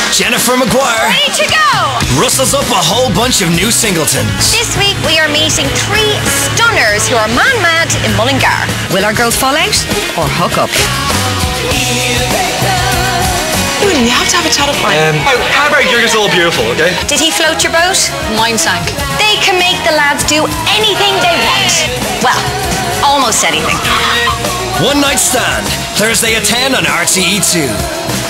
Jennifer Maguire Ready to go! rustles up a whole bunch of new singletons. This week we are meeting three stunners who are man-mad in Mullingar. Will our girls fall out or hook up? You have to have a chat of mine. Harbour, you're just all beautiful, okay? Did he float your boat? Mine sank. They can make the lads do anything they want. Well, almost anything. One Night Stand, Thursday at 10 on RTE2.